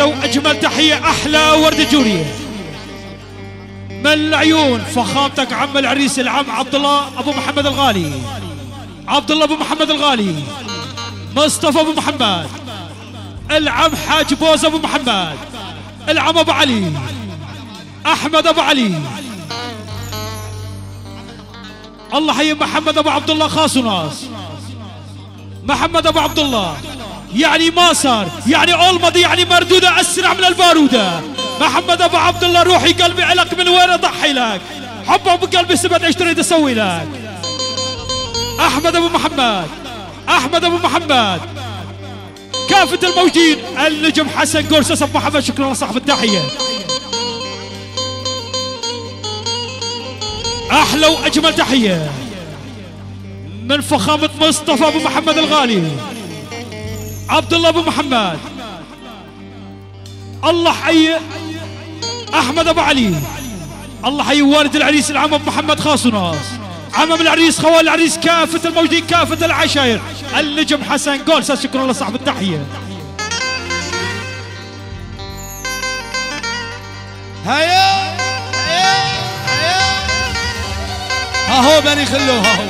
وأجمل تحية أحلى ورد جورية من العيون فخامتك عم العريس العم عبد الله أبو محمد الغالي، عبد الله أبو محمد الغالي، مصطفى أبو محمد، العم حاج بوز أبو محمد، العم أبو علي، أحمد أبو علي، الله حي محمد أبو عبد الله خاص وناس، محمد أبو عبد الله يعني ما صار يعني أولمضي يعني مردودة أسرع من البارودة. محمد أبو عبد الله روحي قلبي علق من وين أضحي لك، حبه بقلبي سبت ايش تريد أسوي لك. أحمد أبو محمد، أحمد أبو محمد، كافة الموجودين، النجم حسن قرصص أبو محمد، شكرا لصاحب التحية. أحلى وأجمل تحية من فخامة مصطفى أبو محمد الغالي، عبد الله أبو محمد، الله حي أحمد أبو علي، الله حي والد العريس العم أبو محمد خاص وناس، عمم العريس، خوال العريس، كافة الموجودين، كافة العشاير، النجم حسن قرصص، شكرا لصاحب التحية. هيا هيا هيا هاهو بني خلو هاهو.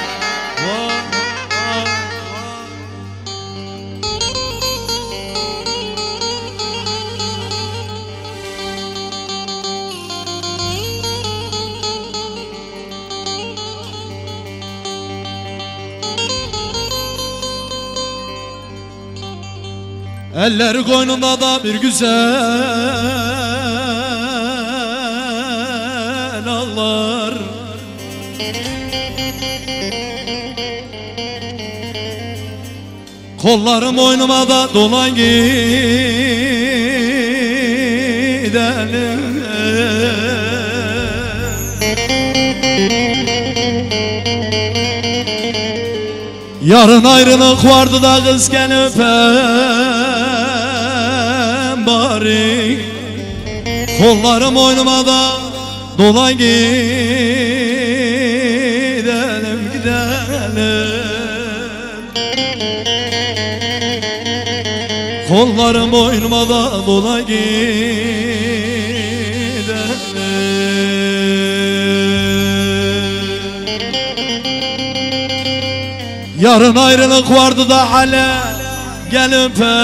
Eller koynunda da bir güzel ağlar, kollarım boynuma da dolan gidelim. Yarın ayrılık vardı da kız gel öpem bari, kollarım boynuma da dolan gidelim gidelim. Kollarım boynuma da dolan gidelim. Yarın ayrılık vardı da hala gel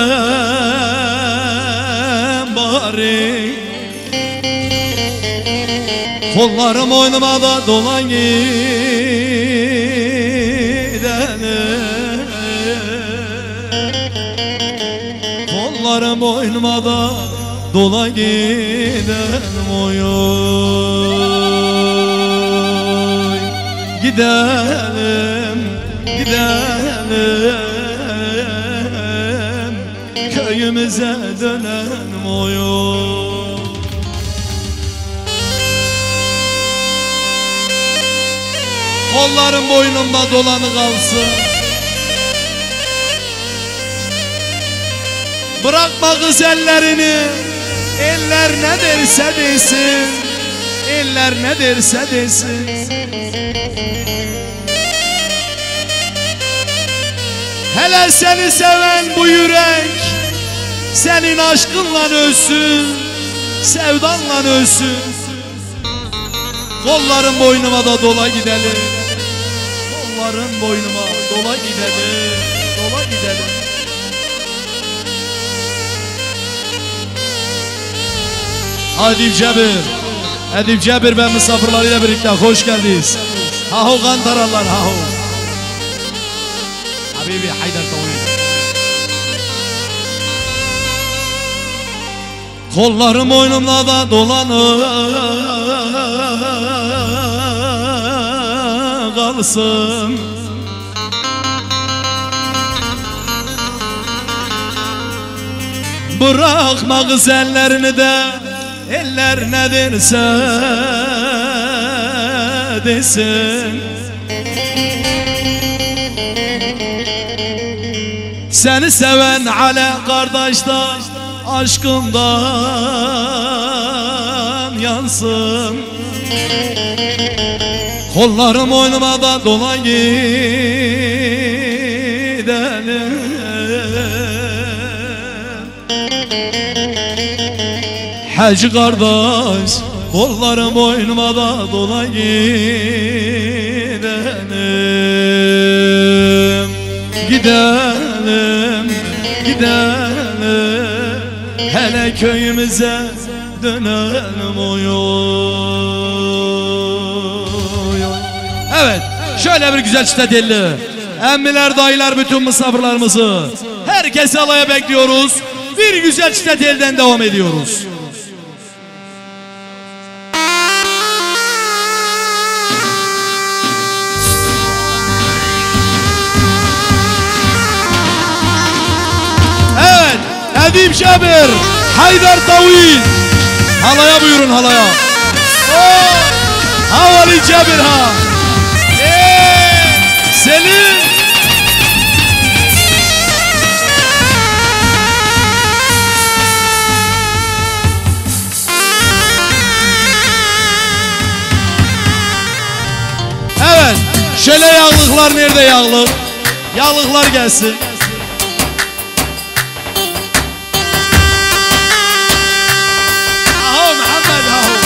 öpem bari, kollarım boynuma da dolan gidelim. Kollarım boynuma da dolan gidelim. Oy oy gidelim gidelim, köyümüze dönelim. Oy oy. Kollarım boynumda dolanı kalsın, bırakma kız ellerini, eller ne derse desin, eller ne derse desin. Hele seni seven bu yürek senin aşkınla ölsün, sevdanla ölsün. Kolların boynuma da dola gidelim, kolların boynuma dola gidelim, dola gidelim. Edip Cebir, Edip Cebir ve misafirleriyle birlikte hoş geldiniz. Haho Kantarallar haho. Habibi Haydar Tavil. Kollarım boynumda da dolanır kalsın, bırakma kız ellerini de, eller ne derse desin. Seni seven ala kardeşler aşkından yansın. Kollarım boynuma da dolan gidelim. Hacı kardeş kollarım boynuma da dola gidelim. Gidelim, gidelim, hele köyümüze dönelim oy oy. Evet, şöyle bir güzel çıta telli. Emmiler, dayılar, bütün misafirlerimizi herkesi alaya bekliyoruz. Bir güzel çıta telden devam ediyoruz. Evet, Edip Cabir, Haydar Tavil. Halaya buyurun, halaya. Havali Cabir ha. Selim. Evet, şöyle yağlıklar nerede yağlı? Yağlıklar gelsin. Aho Muhammed aho.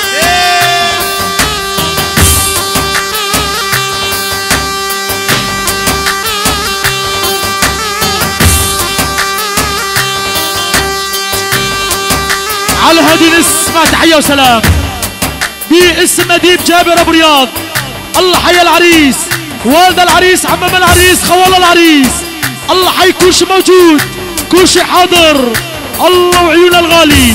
على هذه الاسم تحية وسلام باسم أديب جابر أبو رياض. الله حي العريس، والد العريس، عمام العريس، خوال العريس. الله حي كل شيء موجود، كل شيء حاضر. الله وعيون الغالي.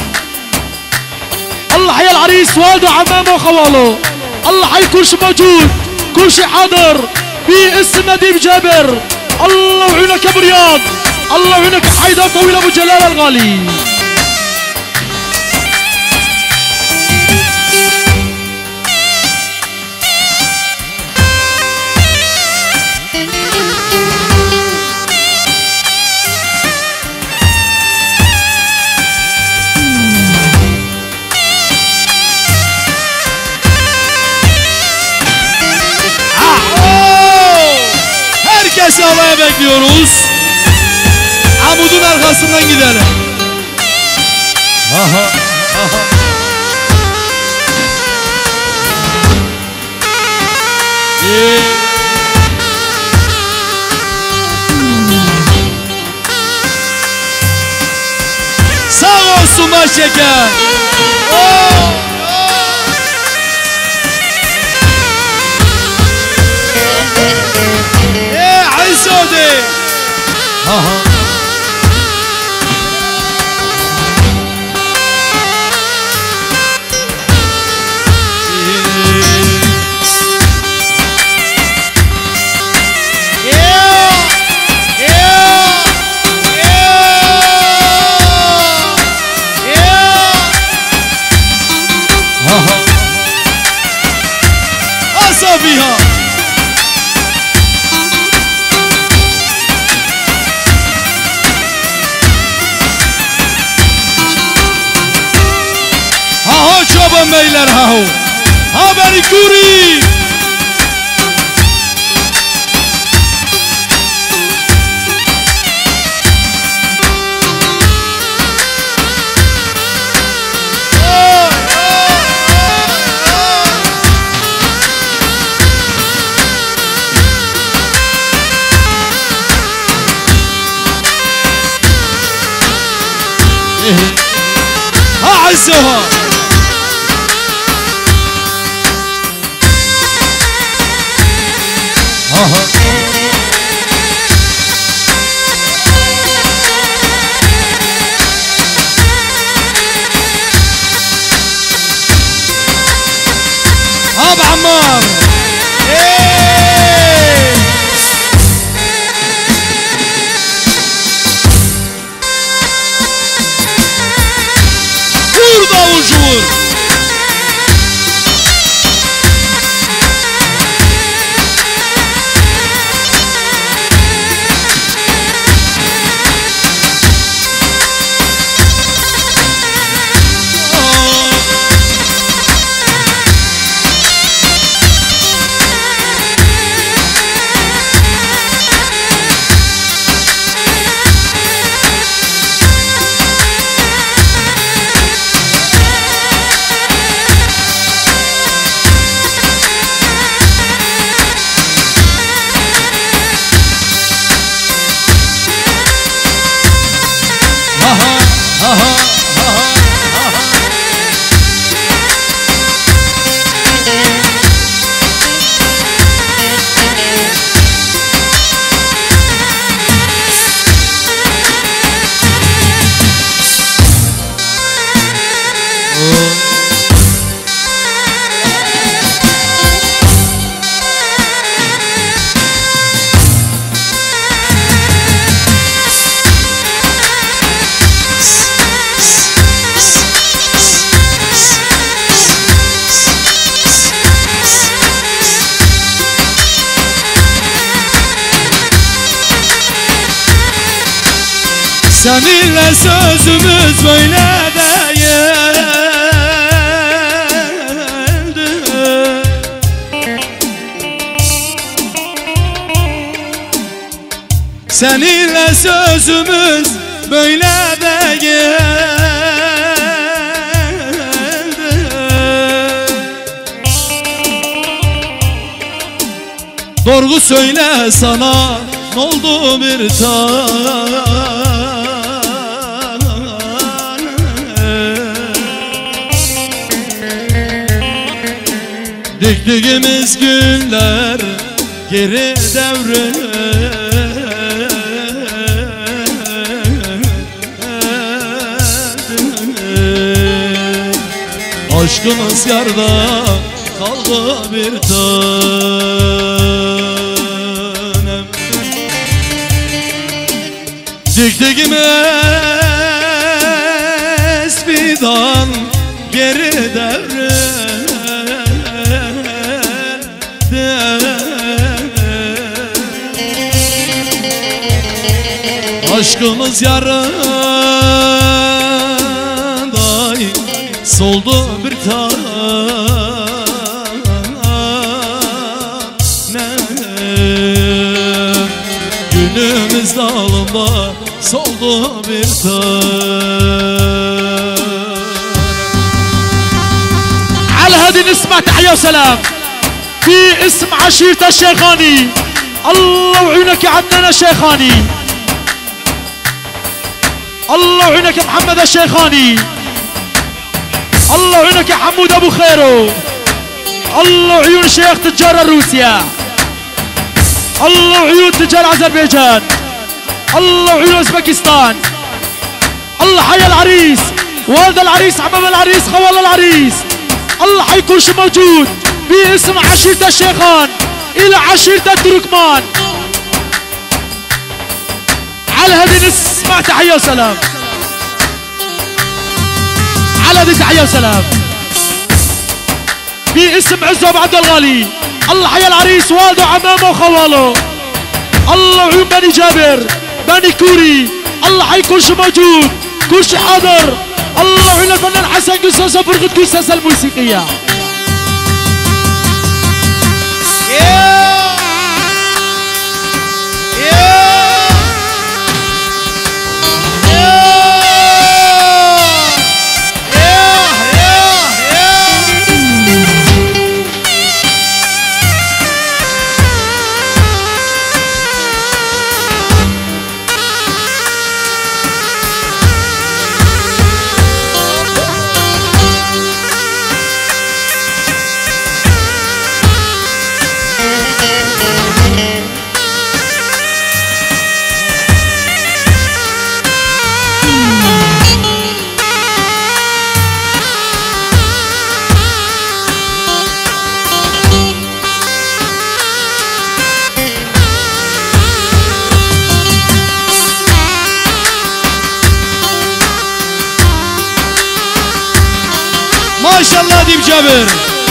الله حي العريس، والده عمامه وخواله. الله حي كل شيء موجود، كل شيء حاضر باسم أديب جابر. الله وعيونك يا أبو رياض، الله وعيونك حيدر طويل أبو جلال الغالي. Herkesi alaya bekliyoruz. Amudun arkasından gidelim. Aha, aha. Sağ olsun başşeker. عيسودي أصابيها çoban beyler haho. Haberi kuri. Ha عزوها ابو عمار جور وجور Seninle sözümüz böyle değildi. Seninle sözümüz böyle değildi. Doğru söyle sana ne oldu bir tane. Diktiğimiz günler geri devre. Aşkımız yarda kaldı bir tanem. Diktiğimiz fidan geri devre. Aşkımız yarında soldu bir tanem. Günümüz dalında soldu bir tanem. على هذه نسمع تحية وسلام في اسم عشيرة الشيخاني. الله وعينك يا عدنان الشيخاني، الله وعينك يا محمد الشيخاني، الله وعينك يا حمود ابو خيرو، الله وعيون شيخ تجار روسيا، الله وعيون تجار اذربيجان، الله وعيون اوزبكستان. الله حي العريس، والد العريس، عمام العريس، خوال العريس. الله حيكون شو موجود باسم عشيرة الشيخان الى عشيرة التركمان. على هذه نسمع تحية وسلام، على هذه تحية وسلام باسم عزو ابو عبد الغالي. الله حي العريس، والده وعمامه وخواله. الله وعيون بني جابر، بني كوري. الله حيكون شو موجود، كل شي حاضر. الله وعيون الفنان حسن قساسة فرقة قساسة الموسيقية. Maşallah deyip Cabir.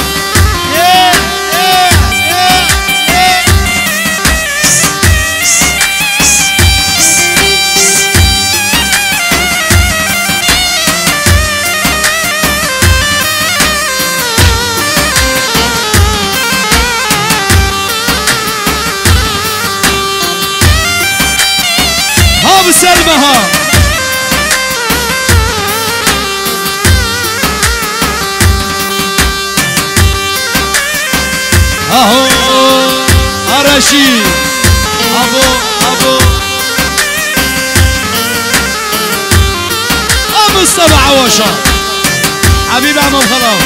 Ha bu Selma ha. Aho Arashi Abo Mustafa Awasha حبيب عمو خلاص.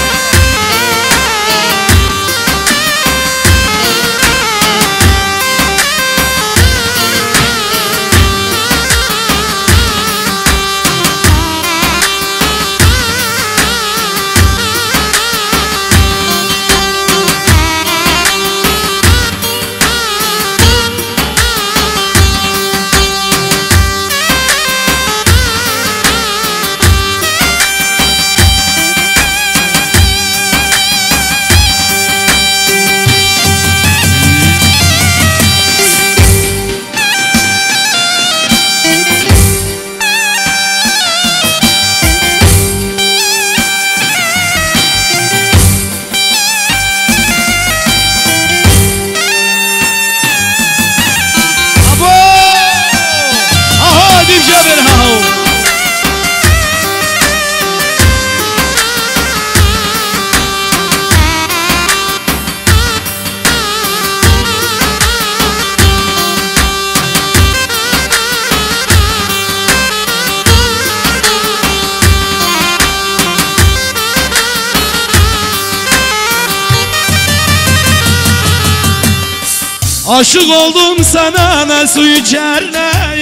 Aşık oldum sana ne su içer ne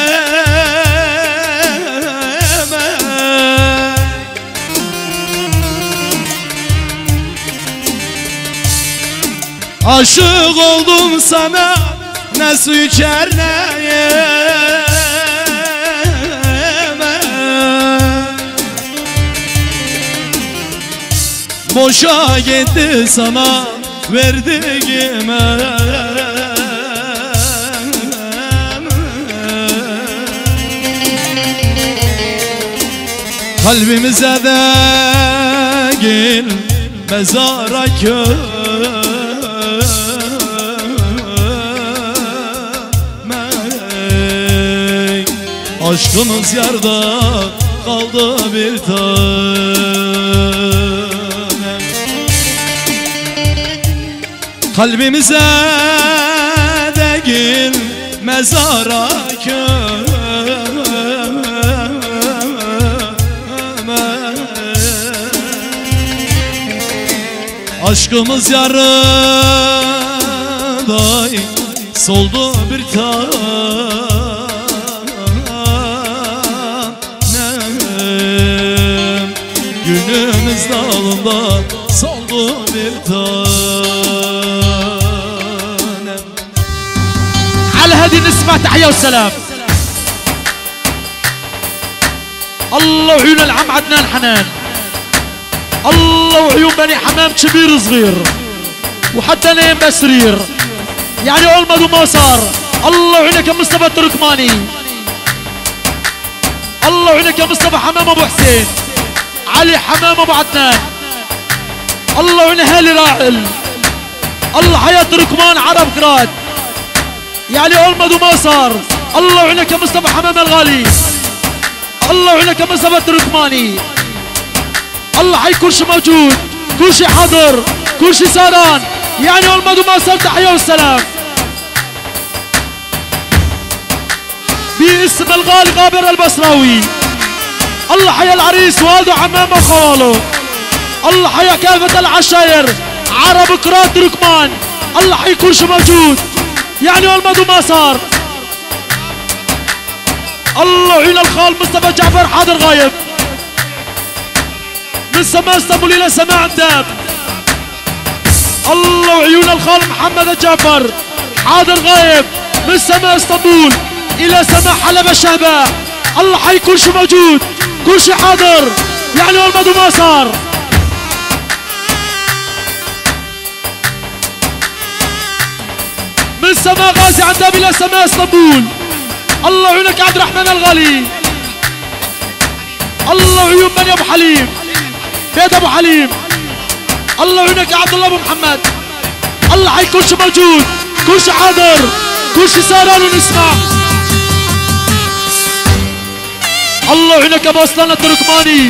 yemem. Aşık oldum sana ne su içer ne yemem. Boşa gitti sana verdiğime. Kalbimize değil mezara kömek. Aşkımız yarda kaldı bir tane. Kalbimize değil mezara kömek. Aşkımız yarıda soldu bir tanem. Günümüz dalında soldu bir tanem. على هذه نسمع تحية وسلام. الله وعيون العم عدنان حنان، الله وعيون بني حمام كبير صغير وحتى نايم بسرير، يعني أولمد وما صار. الله وعينك يا مصطفى التركماني، الله وعينك يا مصطفى حمام أبو حسين، علي حمام أبو عدنان، الله وعين هالي راعل، الله حياة تركمان عرب كراد، يعني أولمد وما صار. الله وعينك يا مصطفى حمام الغالي، الله وعينك يا مصطفى التركماني. الله حي كل شيء موجود، كل شيء حاضر، كل شيء ساران، يعني أولمد وما صار. تحية والسلام باسم الغالي غابر البصراوي. الله حيا العريس والده عمامه وخواله، الله حيا كافة العشاير عرب كراد تركمان. الله حي كل شيء موجود، يعني أولمد وما صار. الله عين الخال مصطفى جعفر حاضر غايب من سماء اسطنبول الى سماء عنداب. الله وعيون الخال محمد الجعفر حاضر غايب من سماء اسطنبول الى سماء حلب الشهباء. الله حي كل شيء موجود، كل شيء حاضر، يعني أولمد وما صار. من سماء غازي عنداب الى سماء اسطنبول. الله وعيونك عبد الرحمن الغالي، الله وعيون بني ابو حليم بيت ابو حليم. الله وعيونك يا عبد الله ابو محمد. الله حي كل شيء موجود، كل شيء حاضر، كل شيء ساران ونسمع. الله وعيونك يا ابو اسلان التركماني.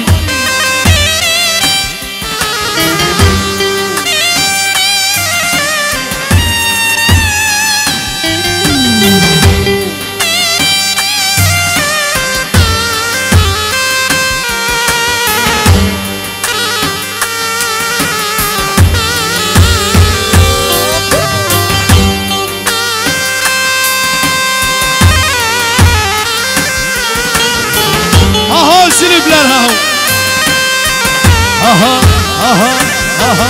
Sinifler ha. Aha aha aha.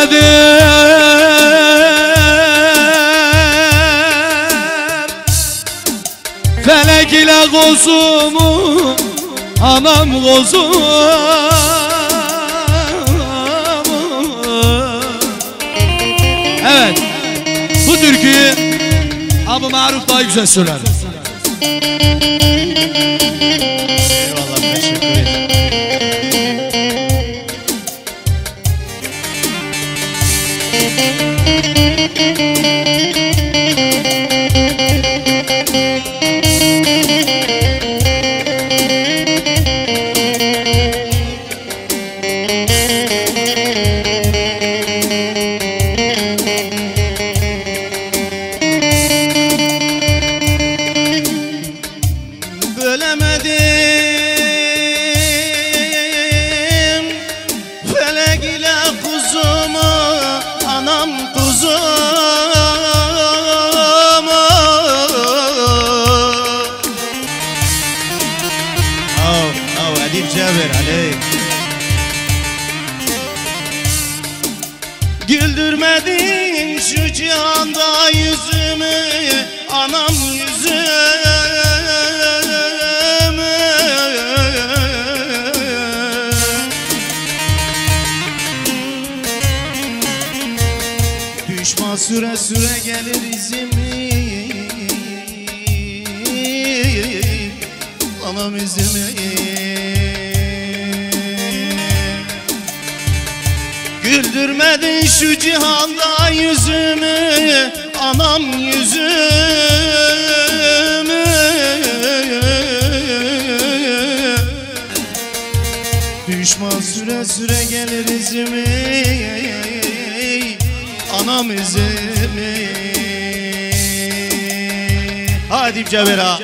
Felek ile kuzumu, anam kuzum. Evet, bu türküyü Abu Maruf daha güzel söyler. Eyvallah, teşekkür ederim. Bölemedim felek ile kuzumu, anam kuzumu. Edip Cevher aleyk. Güldürmedin şu cihanda yüzümü, anam yüzümü. Düşman süre süre gelir izimi, anam izimi. Güldürmedin şu cihanda yüzümü, anam yüzümü. Düşman süre süre gelir izimi, anam izimi. Hadi Cevera.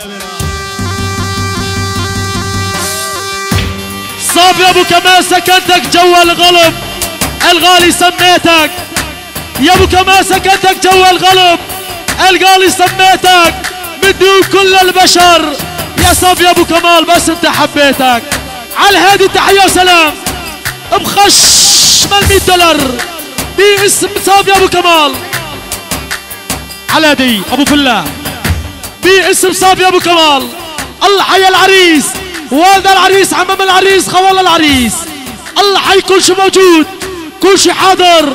صاب يا ابو كمال سكنتك جوا الغلب، الغالي سميتك يا ابو كمال سكنتك جوا الغلب، الغالي سميتك بدون كل البشر يا صاب يا ابو كمال، بس انت حبيتك. على هادي تحية وسلام بخش $100 باسم صاب يا ابو كمال. على هادي ابو فله باسم صاب يا ابو كمال. الله حي العريس، والد العريس، عمام العريس، خوال العريس. الله حي كل شي موجود، كل شي حاضر.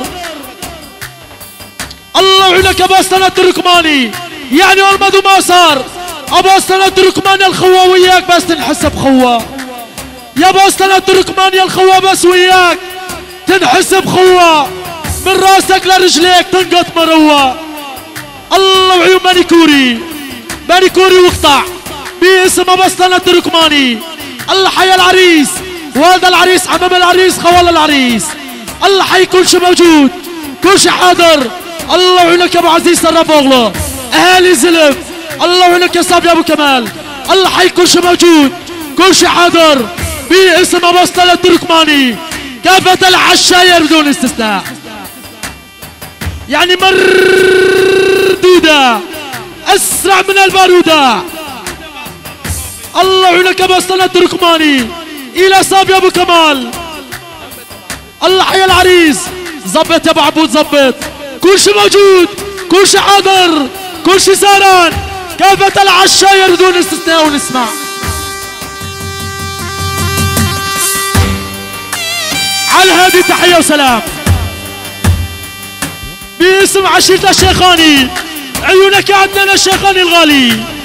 الله يعينك ابو اسطنة التركماني، يعني ارمد وما صار. ابو اسطنة التركماني الخوا وياك بس تنحس بخوا. يا ابو اسطنة التركماني الخوا بس وياك تنحس بخوا، من راسك لرجليك تنقط مروه. الله وعيون مانيكوري، مانيكوري واقطع باسم ابو اسطنة التركماني. الله حي العريس، والد العريس، عمام العريس، خوال العريس. الله حي كل شي موجود، كل شي حاضر. الله يعينك يا ابو عزيز سرب اوغلو، اهالي زلف. الله يعينك يا صاب يا ابو كمال. الله حي كل شي موجود، كل شي حاضر باسم ابو اسطنة التركماني. كافة العشاير بدون استثناء، يعني مردودة اسرع من البارودة. الله يعينك ابو اسطنة التركماني الى صاب يا ابو كمال. الله حي العريس، زبط يا ابو عبود زبط، كل شي موجود، كل شي حاضر، كل شي ساران. كافة العشاير بدون استثناء ونسمع. على هذه تحية وسلام باسم عشيرة الشيخاني. عيونك عندنا الشيخاني الغالي.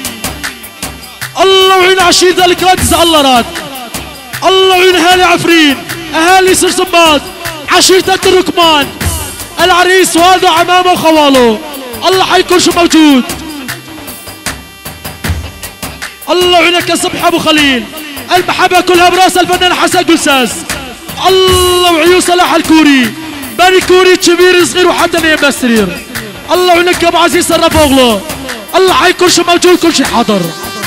الله يعين عشيرة الكرادس الله راد. الله يعين اهالي عفرين، اهالي سرسمات، عشيرة التركمان. العريس والده عمامه وخواله. الله حي كل شي موجود. الله يعينك يا صبحي ابو خليل. المحبة كلها براس الفنان حسن قلساس. الله وعيون صلاح الكوري، بني كوري كبير صغير وحتى نايم بالسرير. الله يعينك يا ابو عزيز سرب اوغلو. الله حي كل شي موجود، كل شي حاضر.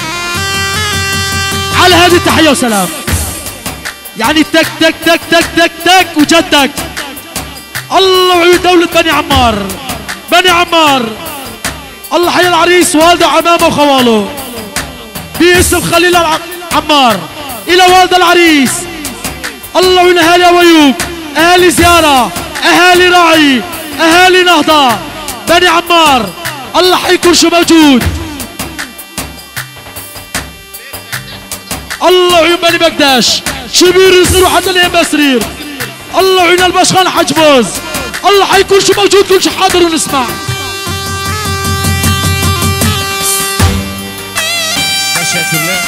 على هذه التحية وسلام، يعني تك تك تك تك تك تك وجدك. الله وعيون دولة بني عمار، بني عمار. الله حي العريس، والده عمامه وخواله باسم خليل عمار الى والد العريس. الله وعيون اهالي ابو ايوب، اهالي زيارة، اهالي راعي، اهالي نهضة، بني عمار، الله حيكون شو موجود. الله عيون بني بقداش، شبير يصير وحتى اليم بسرير. الله عيون البشخان حجبوز، الله حيكون شو موجود. كل شي حاضر ونسمع. Teşekkürler.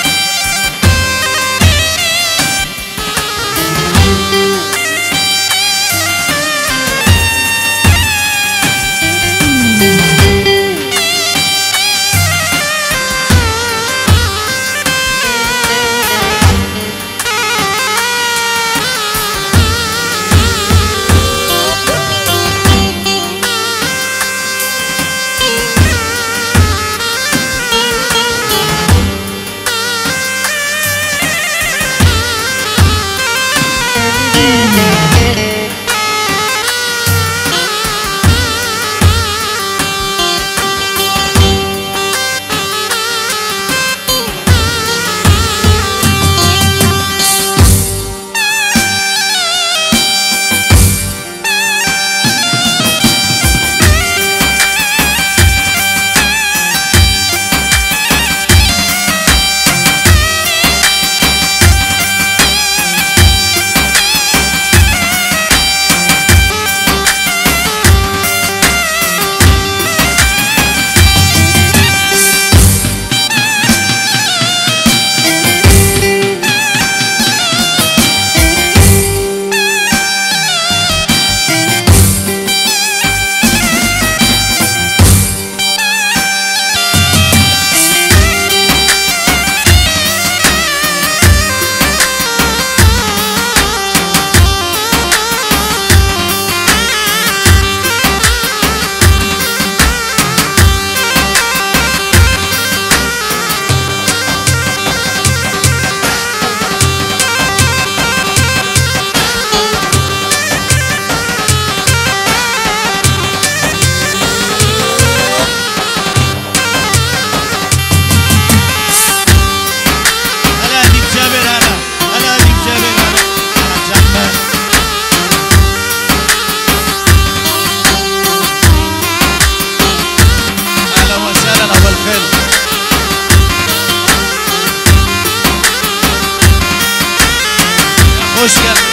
Hoş geldin.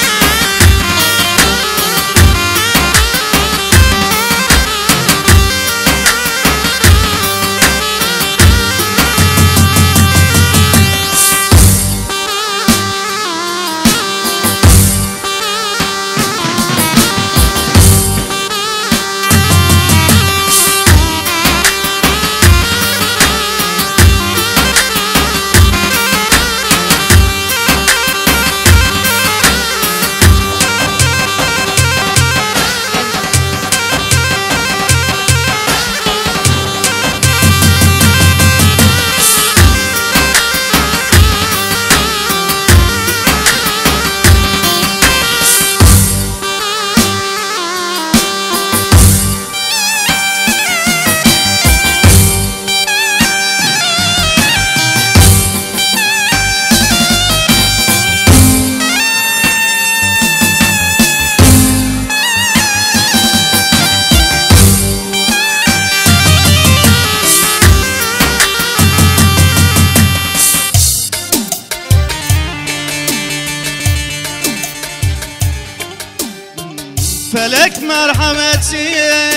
Felek merhametsiz,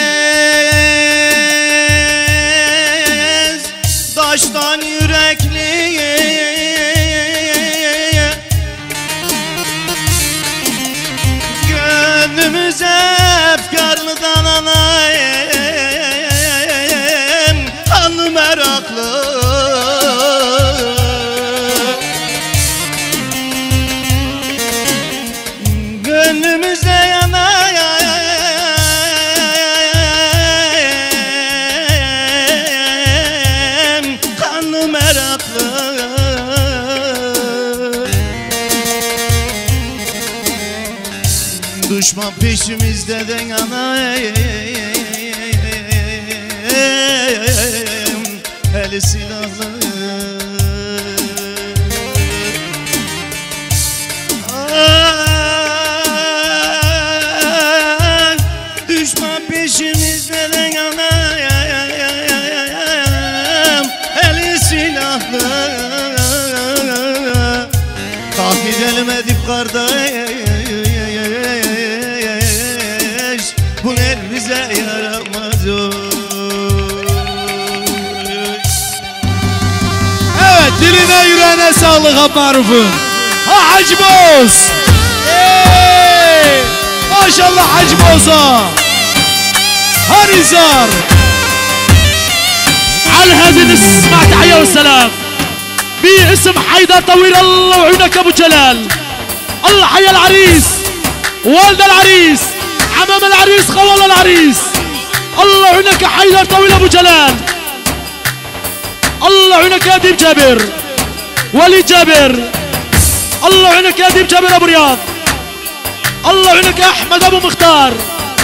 taştan yürekli, gönlümüze efkarlıdan anayım, kanlı meraklı. Gönlümüzde yanayım, kanlı meraklı. Düşman peşimizde de yanayım, eli silahlı. kardeş bu el bize yaramaz Evet, diline yüreğine sağlık Abmaruf'un. Ha Hacı Boz. Maşallah Hacı Boz'a. هرزار على هذه نسمع تحية والسلام باسم حيدر طويل. الله وعينك ابو جلال. الله حيا العريس والد العريس عمام العريس خوال العريس. الله وعينك حيدر طويل ابو جلال. الله وعينك يا ديب جابر وليد جابر. الله وعينك يا ديب جابر ابو رياض. الله وعينك يا احمد ابو مختار.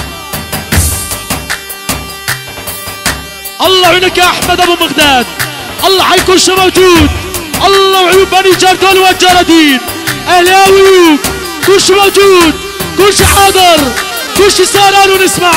الله وعينك يا احمد ابو مغداد. الله حيكون شو موجود. الله وعيون بني جردول والجردين اهلاوي كل شو موجود كل شي حاضر كل شي صار ونسمع.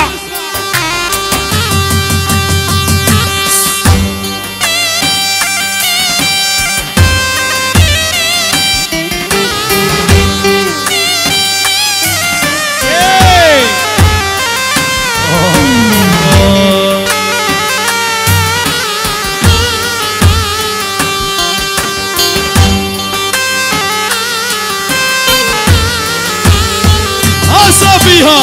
فيها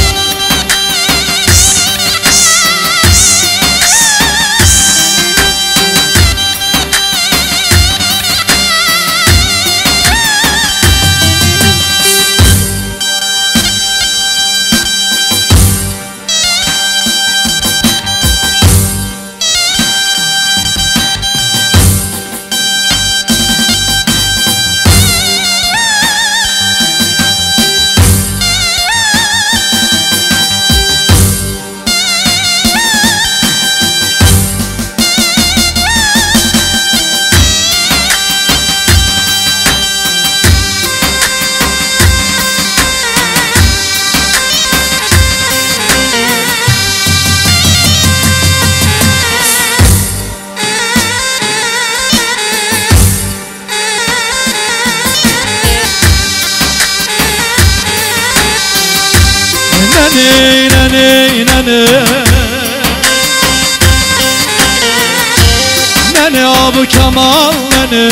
nene Abu Kemal nene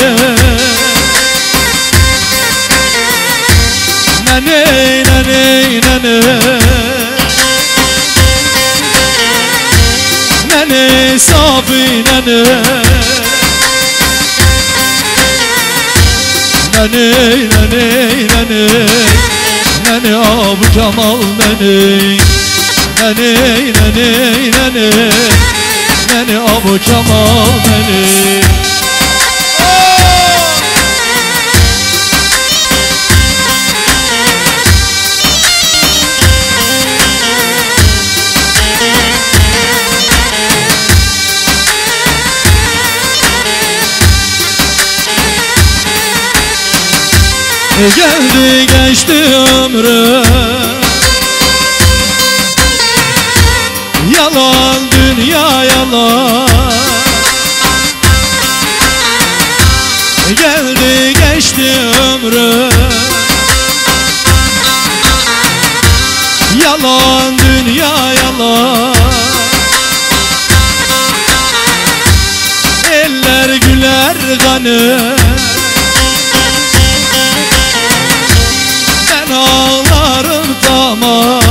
nene nene nene nene Safi nene nene nene nene nene Abu Kemal nene nene nene nene nene Abu Kemal nene. Geldi geçti ömrüm yalan dünya yalan. Geldi geçti ömrüm yalan dünya yalan. Eller güler kanım ben ağlarım tamam.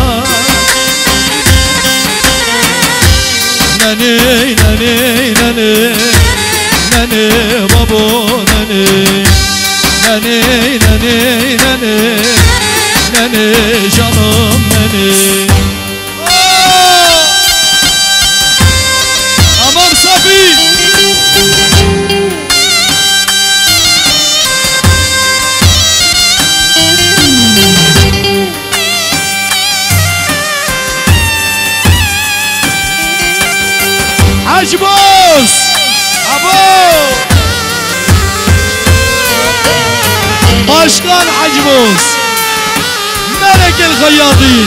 Nene nene nene nene babo nene nene nene nene nene canım nene. Aman Safi. Hacı Boz abo Başkan Hacı Boz Melekel Hayyadin.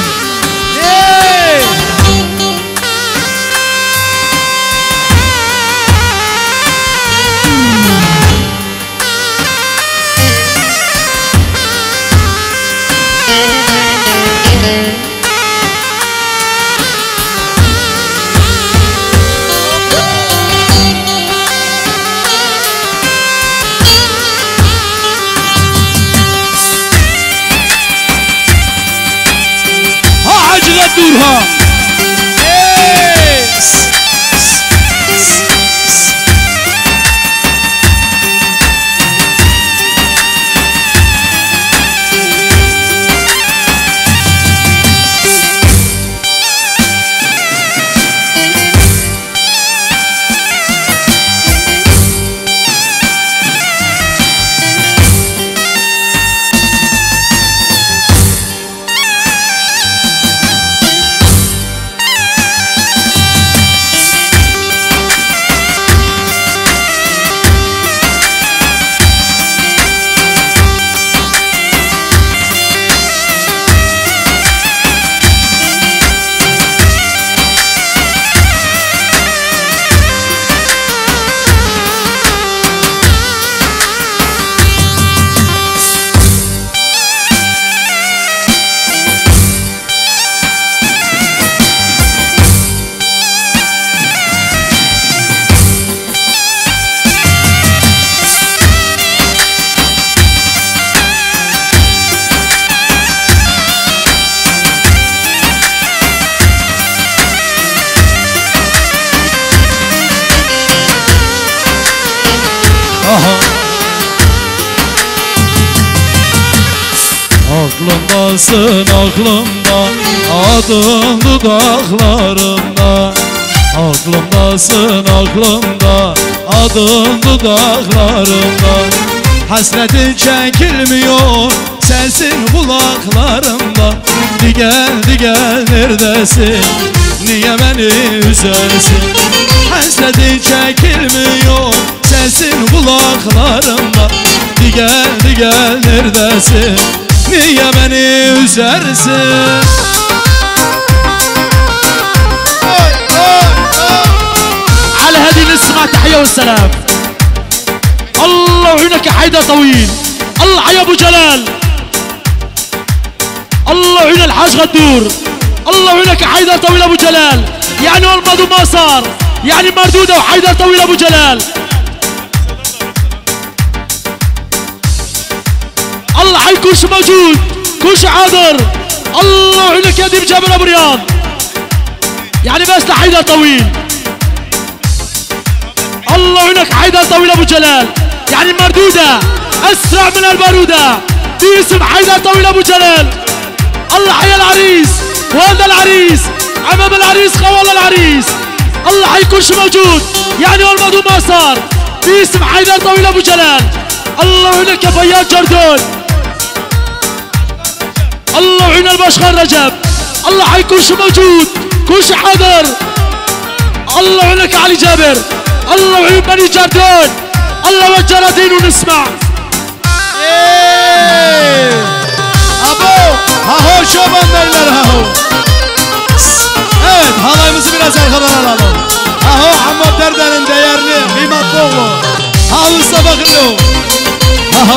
aklımdasın aklımda, adın dudaklarımda. Aklımdasın aklımda, adın dudaklarımda. Hasretin çekilmiyor, sensin kulaklarımda. Gel neredesin, niye beni üzersin? Hasretin çekilmiyor, sensin kulaklarımda. Gel neredesin, niye beni üzersin? على هذه نسمع تحية والسلام. الله يعينك يا حيدر طويل، الله حيا ابو جلال، الله يعين الحاج غدور، الله يعينك يا حيدر طويل ابو جلال. يعني والمض وما صار، يعني مردودة وحيدر طويل ابو جلال. الله حيكون شو موجود، كل شي حاضر. الله يعينك يا ديب جابر ابو رياض، يعني بس لحيدر طويل. الله يعينك حيدر طويل ابو جلال، يعني مردودة اسرع من البارودة باسم حيدر طويل ابو جلال. الله حيا العريس، والد العريس، عمام العريس، خوال العريس. الله حيكون شو موجود، يعني والماضي ما صار باسم حيدر طويل ابو جلال. الله يعينك يا فياض جردون، الله يعين البشخان رجب. الله حيكون شو موجود، كل شي حاضر. الله يعينك يا علي جابر، الله يعين بني جردون. الله وجه دين ونسمع. Abo, haho şoban derler haho. Evet, halayımızı biraz arkadan alalım. Haho Hammad Derden'in değerli, kıymetli oğlu. Havuzda bakın. Haha.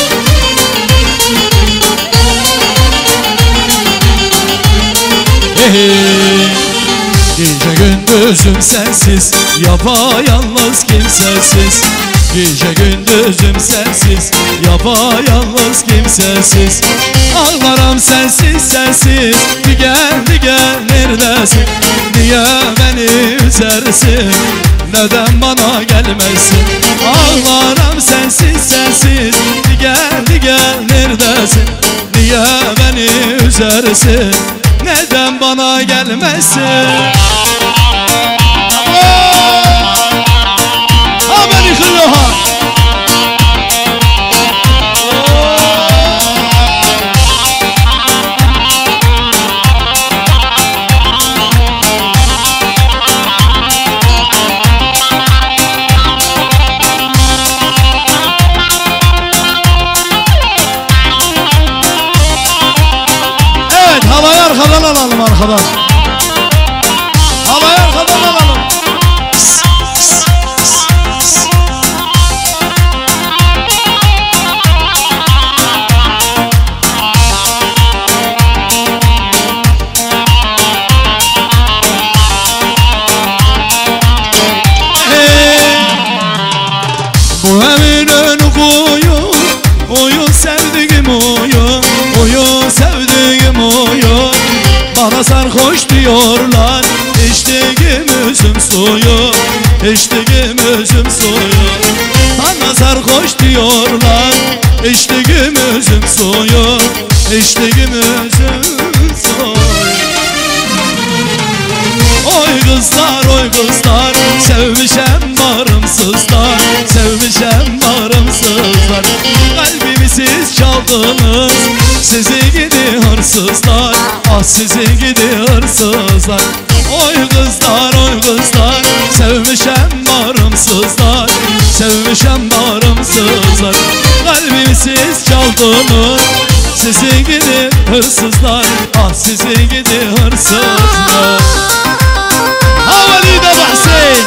Gece gündüzüm sensiz, yapayalnız kimsesiz. Gece gündüzüm sensiz, yapayalnız kimsesiz. Ağlarım sensiz sensiz, gel neredesin? Niye beni üzersin, neden bana gelmezsin? Ağlarım sensiz sensiz, gel neredesin? Niye beni üzersin, neden bana gelmezsin? Ha beni kırıyor ha. Evet, havayı arkadan alalım arkadan. Havayı arkadan alalım. Bu evin önü koyu sevdiğim oyu sevdiğim oyu. Bana sarhoş diyorlar, içtiğim üzüm suyu, içtiğim üzüm suyu. Bana sarhoş diyorlar, içtiğim üzüm suyu, içtiğim üzüm suyu. Oy kızlar, sevmişem varımsızlar, sevmişem varımsızlar. Kalbimi siz çaldınız, sizi gidi hırsızlar, ah sizi gidi hırsızlar. Oy kızlar, sevmişem varımsızlar, sevmişem varımsızlar. Kalbimi siz çaldınız, sizi gidi hırsızlar, ah sizi gidi hırsızlar. Havalide Bahseyn.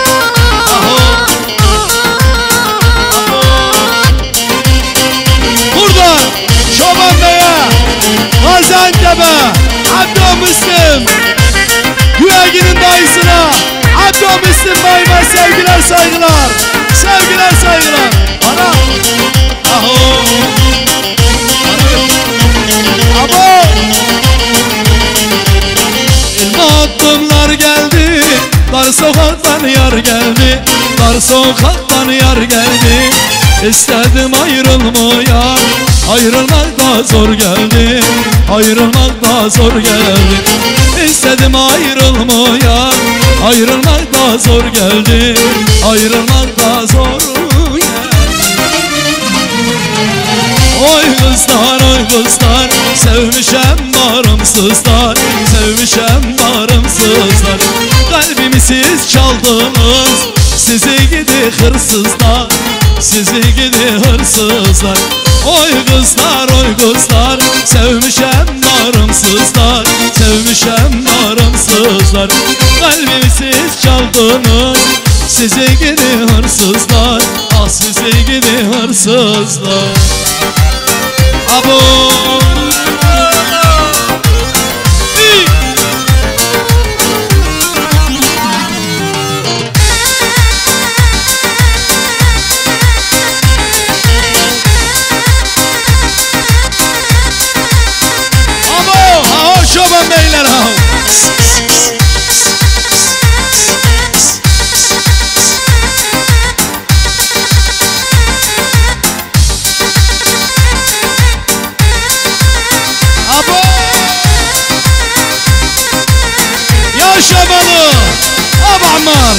Buradan Şoban Bey'e, Gaziantep'e, Abdü Müslüm, Güvegi'nin dayısına, Abdü Müslüm Bey'ime sevgiler saygılar. Sevgiler saygılar. Ana. Aho. Abo. İlmattımlar geldi, dar sokaktan yar geldi, dar sokaktan yar geldi. İstedim ayrılmaya, Ayrılmak da zor geldi, ayrılmak da zor geldi. İstedim ayrılmaya, ayrılmak da zor geldi, ayrılmak da zor geldi. Oy kızlar, oy kızlar, sevmişem bağrımsızlar, sevmişem bağrımsızlar. Kalbimi siz çaldınız, sizi gidi hırsızlar, sizi gidi hırsızlar. Oy kızlar, oy kızlar, sevmişem bağrımsızlar, sevmişem bağrımsızlar. Kalbimi siz çaldınız, sizi gidi hırsızlar, ah sizi gidi hırsızlar. Abo Çoban beyler ha. Abo ya şabanı Abu Ammar.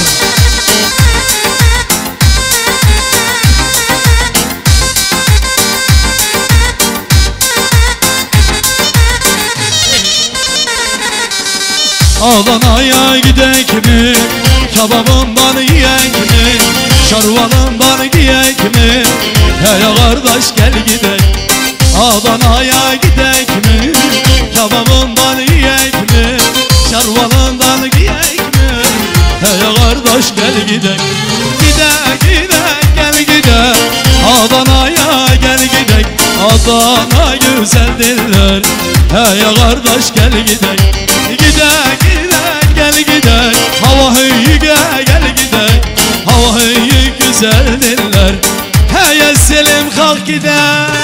Adana'ya gidek mi? Kebabından yiyek mi? Şarvanından giyek mi? Hey kardeş gel gidek. Adana'ya gidek mi? Kebabından yiyek mi? Şarvanından giyek mi? Hey kardeş gel gidek. Gidek gidek gel gidek. Adana'ya gel gidek. Adana güzel diller. Hey kardeş gel gidek. Gidek gidek gel gidek. Hava hıyı gel gidek. Hava hıyı güzel diller. Hey Selim kalk gidek.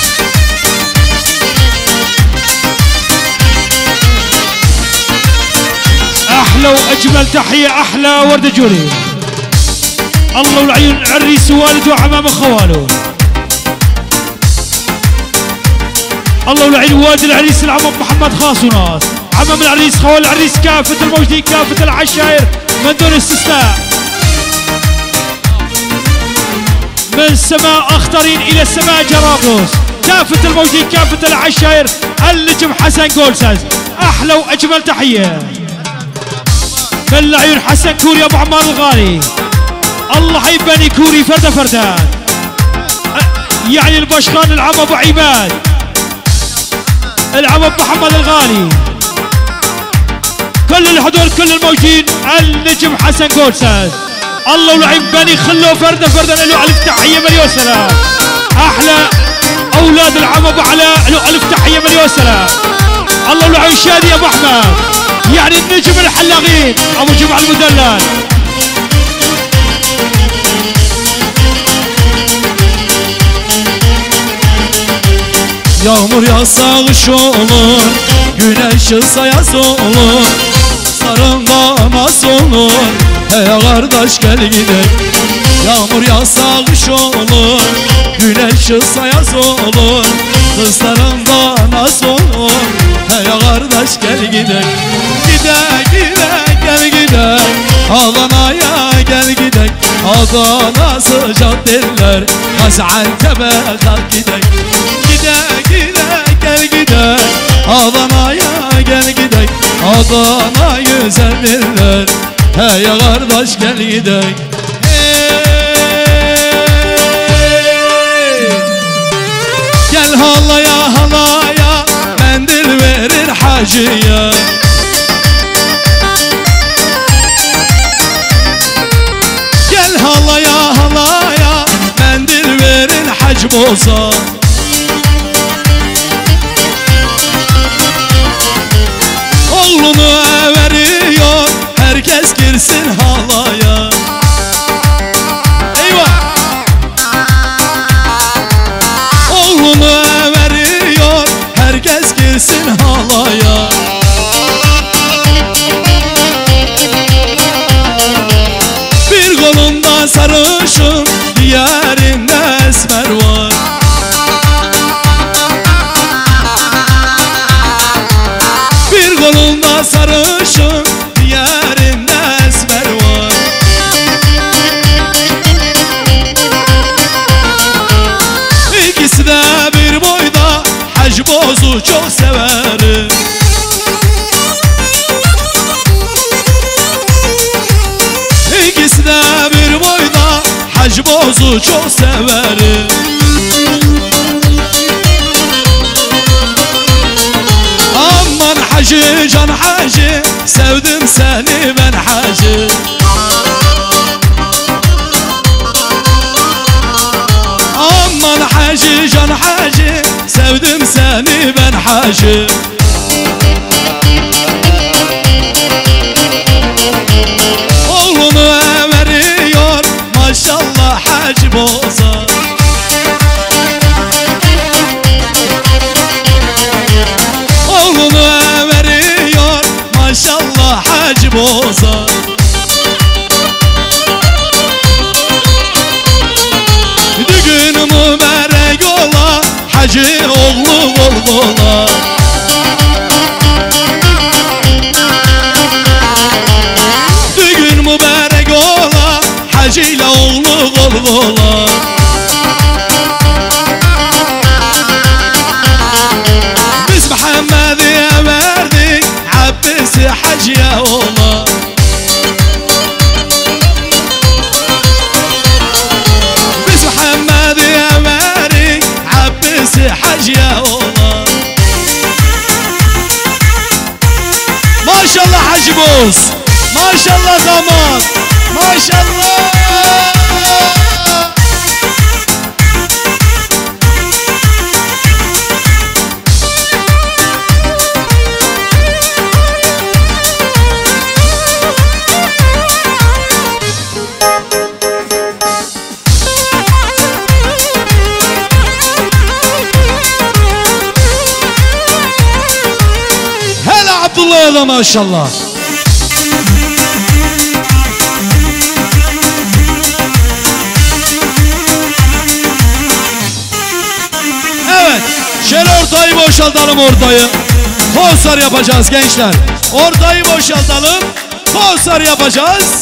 أحلى وأجمل تحية أحلى ورد جوري الله والعيون عريس والده وعمام خواله الله والعين والد العريس العمام محمد خاص وناس عمام العريس خوال العريس كافة الموجودين كافة العشائر من دون استثناء من سماء أخطرين إلى سماء جرابلس كافة الموجودين كافة العشائر النجم حسن قولسز أحلى وأجمل تحية من العيون حسن كوري أبو عمار الغالي الله حيبني كوري فردة فردة يعني البشخان العم أبو عماد العم أبو محمد الغالي كل الحضور كل الموجودين النجم حسن قولسز الله والعين بني خلوا فردة فردة له ألف تحية مليون سلام أحلى أولاد العم أبو علاء له ألف تحية مليون سلام الله والعين شادي أبو أحمد يعني النجم الحلاقين أبو جمعة المدلل Yağmur yağsa kış olur, güneş yağsa yaz olur, sarında nas olur, hey kardeş gel gidelim. Yağmur yağsa kış olur, güneş yağsa yaz olur, kızlarında naz olur, hey kardeş gel gidelim. Gidek gidek gel gidek, Adana'ya gel gidek, Adana sıcak derler, Gaziantep'e kalk gidek. Gidek gidek gel gidek, Adana'ya gel gidek, Adana güzel derler, hey kardeş gel gidek. Gel halaya halaya, mendil verir hacıya. Gel halaya halaya, mendil verin hac boza. Oğlunu veriyor, herkes girsin halaya. Eyvah! Oğlunu veriyor, herkes girsin halaya. Bir kolunda sarışın, diğerinde esmer var. bozu çok severim. İkisi de bir boyda, Hacı bozu çok severim. Aman Hacı, can Hacı, sevdim seni ben Hacı. Aman Hacı, can Hacı, sevdim seni ben Hacı. Oğlunu veriyor maşallah Hacı boza. Oğlunu veriyor maşallah Hacı boza. Düğün mübarek ola Hacı oğlu kol kola. Düğün mübarek ola Hacı ile oğlu kol kola. Biz Muhammed'e verdik Abbas'i Hacı'ya ola. Biz Muhammed'e verdik Abbas'i Hacı'ya ola. Maşallah Hacı boz, maşallah damat, maşallah. Hele Abdullah'a da maşallah. Evet, şöyle ortayı boşaltalım ortayı. Konsar yapacağız gençler. Ortayı boşaltalım. Konsar yapacağız.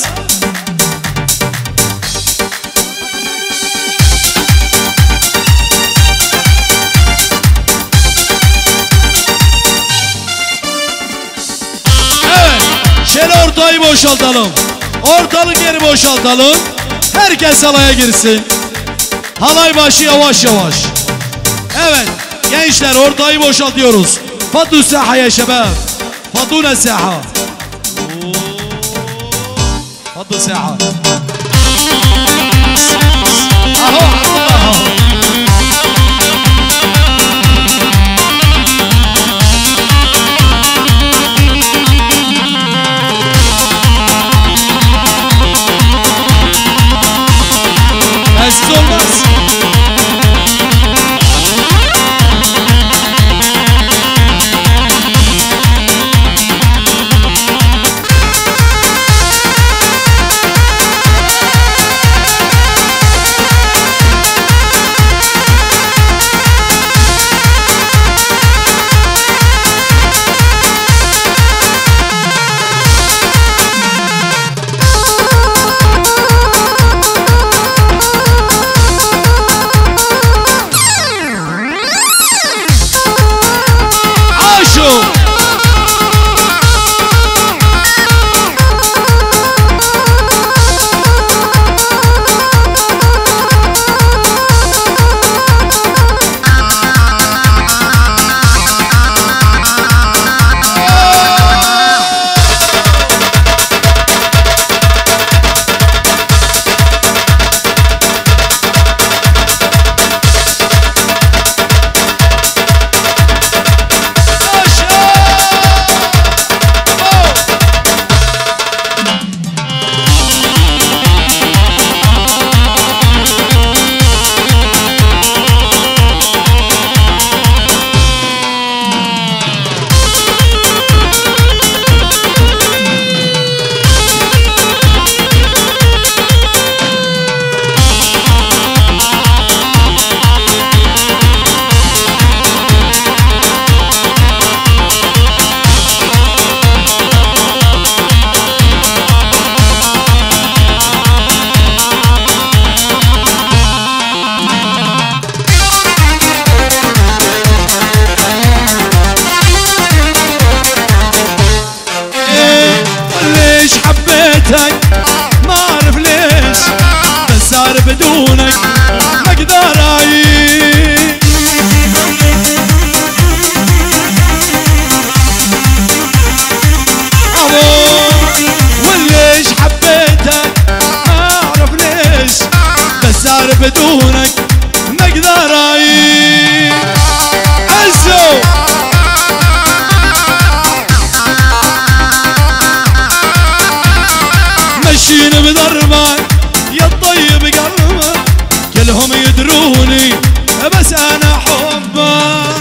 Evet, şöyle ortayı boşaltalım. Ortalık yeri boşaltalım. Herkes halaya girsin. Halay başı yavaş yavaş. Evet gençler, ortayı boşaltıyoruz. Fatu saha ya şebab. Fatuna saha. Fatu saha. Aho Allah. Bensiz olmaz. صار بدونك ما اقدر اعيش. وليش حبيتك ما اعرف ليش، بس صار بدونك ما اقدر اعيش. عزو مشينا بدربك يا الطيب قلبك، كلهم يدروني بس انا حبك.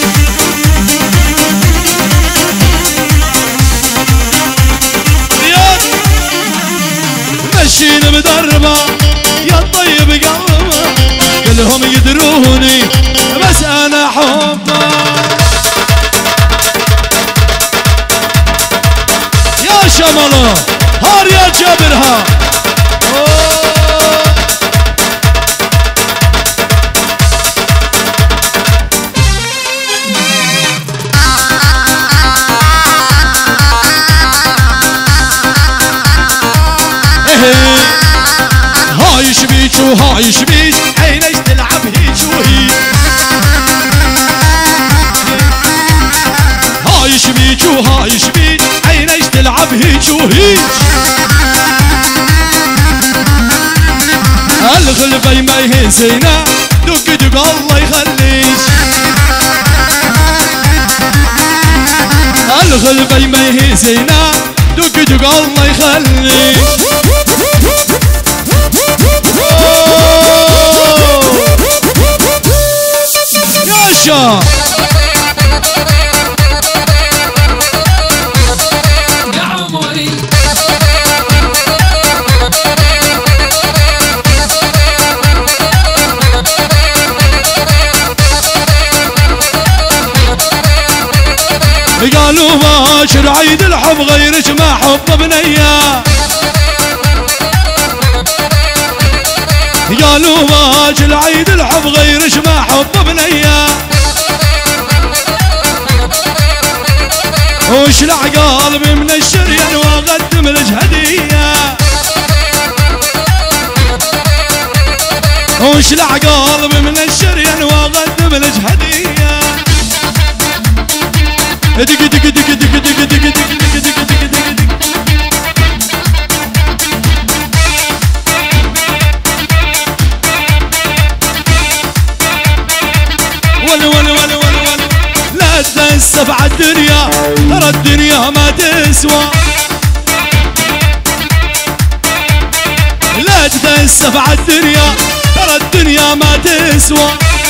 مشينا بدربك يا الطيب قلبك، كلهم يدروني بس انا حبك. يا شمله هار يا جبرها. هاي شبيك وهاي شبيك عينيش تلعب هيج وهيج. هاي شبيك وهاي شبيك عينيش تلعب هيج وهيج. الغلبة ما يهزينا دق دق الله يخليش. الغلبة ما يهزينا دق دق الله يخليش. يا شا قالوا باشر عيد الحب غيرك ما حب بنية. قالوا باجل عيد الحب غيرش ما حب بنية. وشلع قلبي من الشريان واقدم لك هدية. وشلع قلبي من الشريان واقدم لك هدية. دق دق دق دق دق دق دق دق دق دق دق. ول ول ول ول ول لا تنسى بعد الدنيا، ترى الدنيا ما تسوى. لا تنسى بعد الدنيا، ترى الدنيا ما تسوى.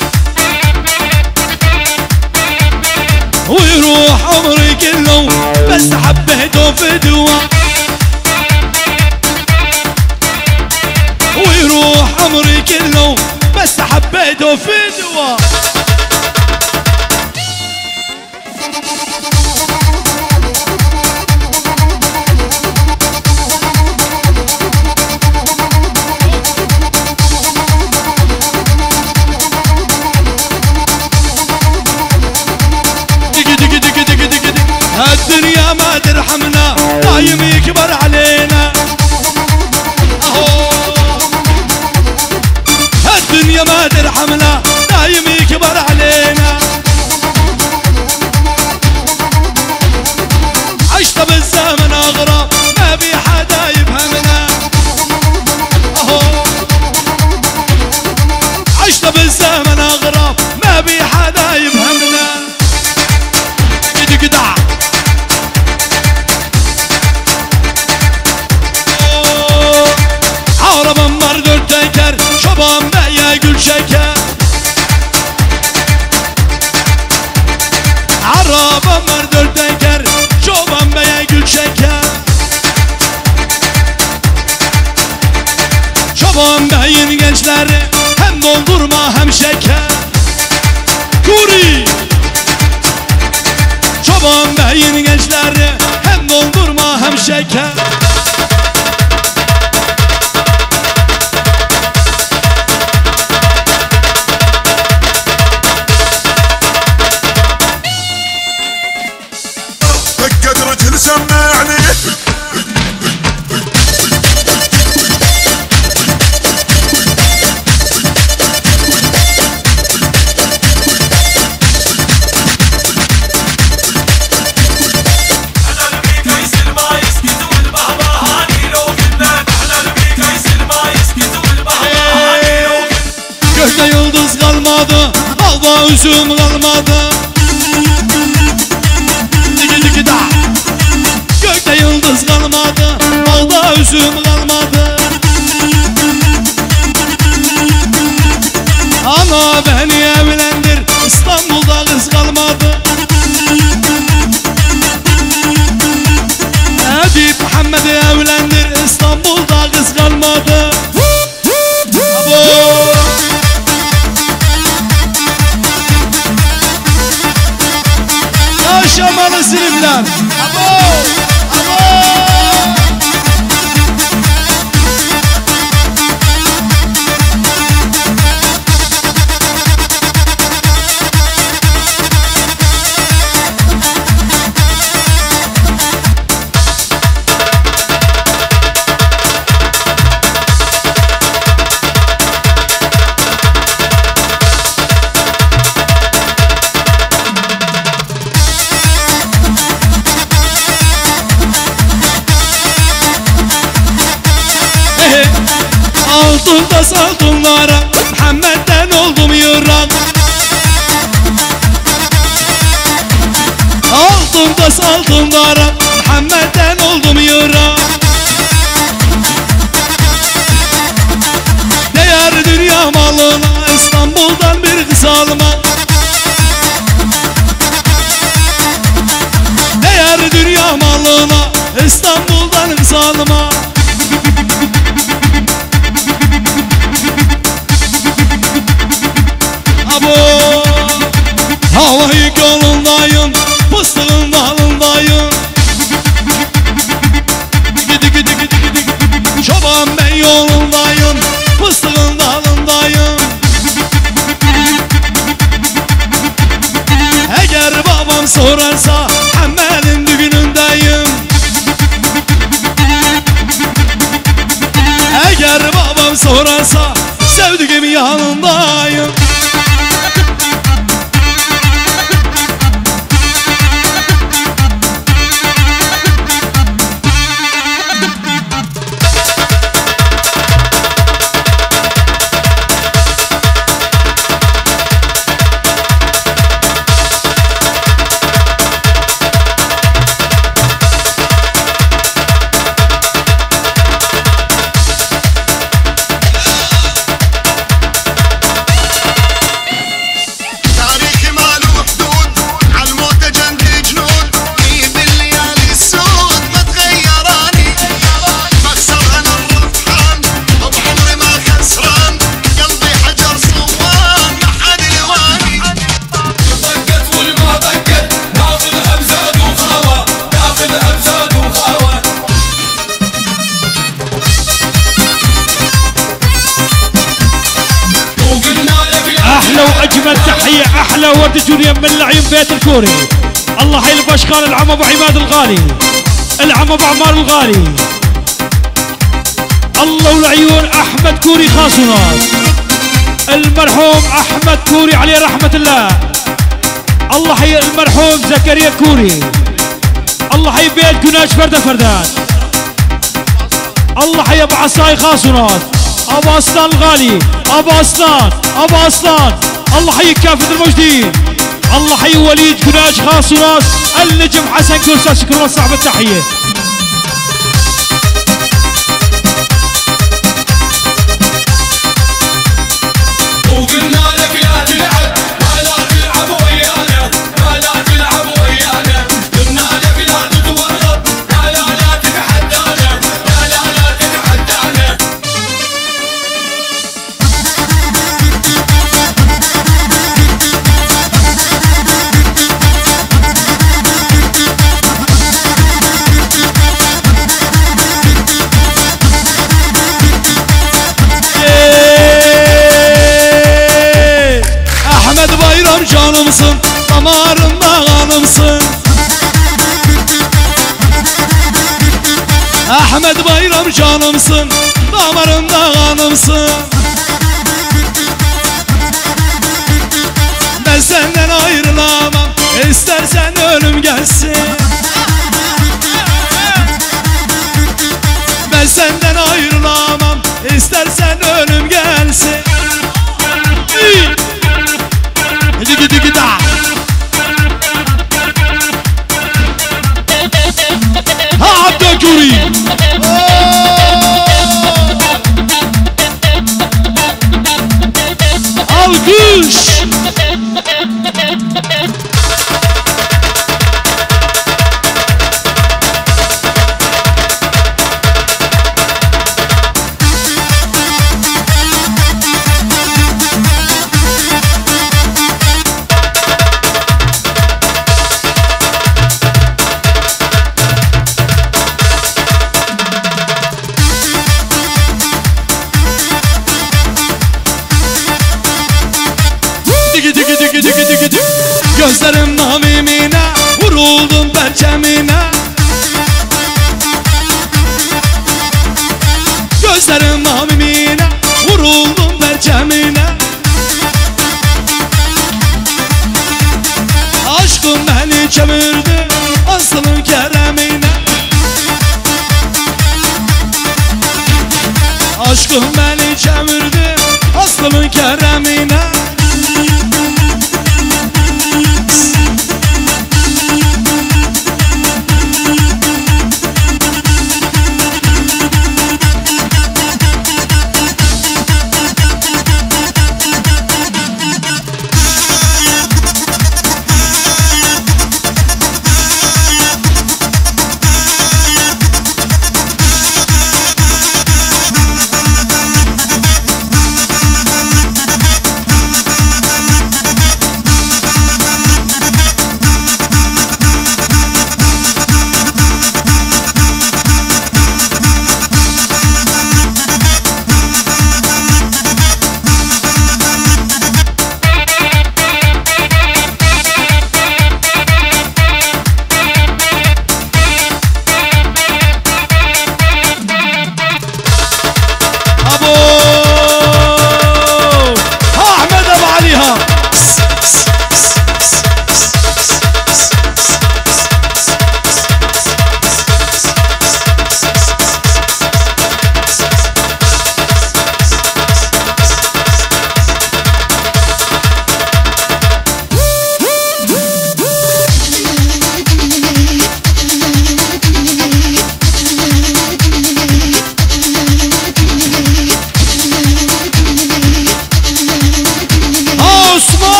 ويروح عمري كله بس حبيته فدوة. ويروح عمري كله بس حبيته فدوة. الدنيا ما ترحمنا دايم يكبر علينا. الدنيا ما ترحمنا دايم يكبر علينا. عشت بالزمن اغرب ما بي حدا يفهمنا. عشت بالزمن اغرب ما بي حدا يفهمنا. قدع عرب مرد تنكر شبان ما يقول شكر. عرب مرد تنكر شبان ما يقول شكر. شبان beyin gençleri hem doldurma hem şeker. Kuri çoban beyin gençleri hem doldurma hem şeker. دقة رجل سمعني kalmadı, balda üzüm kalmadı. Diki diki da. Gökte yıldız kalmadı, balda üzüm kalmadı. Ana beni evlendir, İstanbul'da kız kalmadı. Habib Muhammed'i evlendir, İstanbul'da kız kalmadı. Yaşamalı Silivri'den. Altında saltunlara Muhammed'den oldum yırak. Altında saltunlara Muhammed'den oldum yırak. Değer dünya malına İstanbul'dan bir kız almak. Değer dünya malına İstanbul'dan kız almak. Havayı yolundayım, fıstığın dalındayım. Gidi gidi gidi gidi. Çoban ben yolundayım, fıstığın dalındayım. Eğer babam sorarsa Muhammed'in düğünündeyim. Eğer babam sorarsa sevdiğim yanındayım. أجمل تحية أحلى ورد جوريا من العيون بيت الكوري. الله حي البشخان العم أبو عماد الغالي، العم أبو عمار الغالي. الله والعيون أحمد كوري خاصناس، المرحوم أحمد كوري عليه رحمة الله. الله حي المرحوم زكريا كوري. الله حي بيت قناش فردة فردان. الله حي أبو عصاي خاصناس، أبو أسلان الغالي، أبو أسلان، أبو أسلان. الله حي كافة الموجودين. الله حي وليد قناش خاص وناس، النجم حسن كوسا. شكرا صاحب التحية. وقلنا لك لا تلعب ولا تلعب ويانا، ولا تلعب ويانا. قلنا لك لا تتورط لا تتحدانا، لا تتحدانا. Canımsın, damarımda kanımsın. Ahmet Bayram canımsın, damarımda kanımsın. Ben senden ayrılamam, istersen ölüm gelsin. Ben senden ayrılamam, istersen ölüm gelsin. Gözlerim namimine, vuruldum perçemine. Gözlerim namimine, vuruldum perçemine. Aşkım beni çevirdi aslanın keremine. Aşkım beni çevirdi aslanın keremine.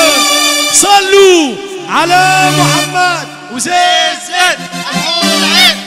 على محمد وزيد زيد الحور العين